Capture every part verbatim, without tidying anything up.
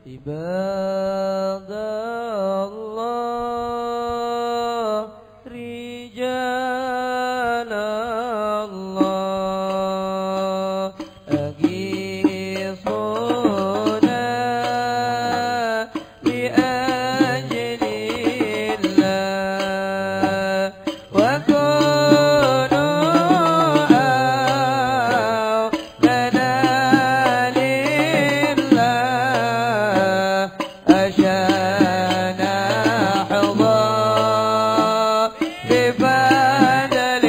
عباد الله رجال الله أغيثونا لأجل الله وكونوا أعوننا لله أشانا حظا ببدل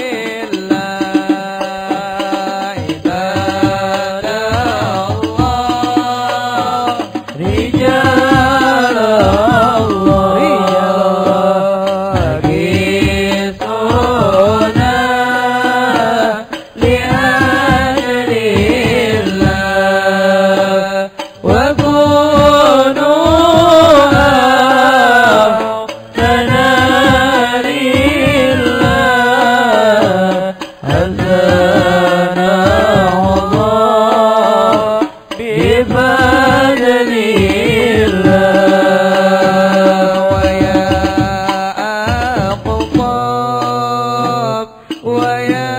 الله عباد الله رجال الله أغيثونا لأجل الله وكونوا أعوننا لله أذانا الله بفضل الله ويا أقطاب ويا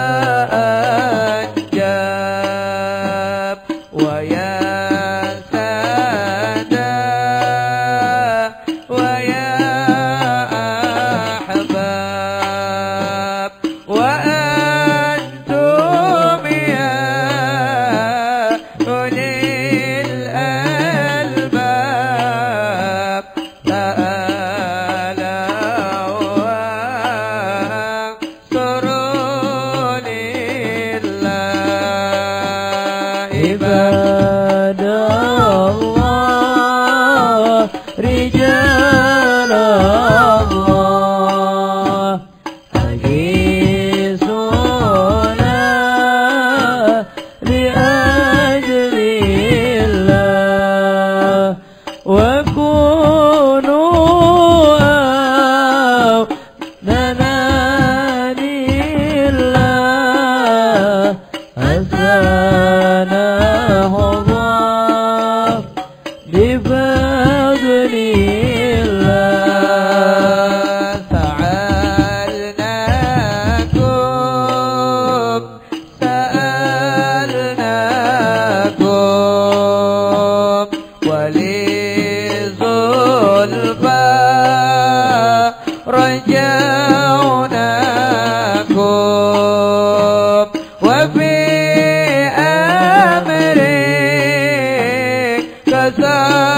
أنجاب ويا سادة ويا أحباب وأنتم يا أولي الألباب تعالوا وانصروا لله عباد الله رجال الله أغيثونا لأجل الله وكونوا أعوننا لله أذانا الله بفضل الله سألناكم سألناكم ولزلفى رجوناكم وفي أمرك كسر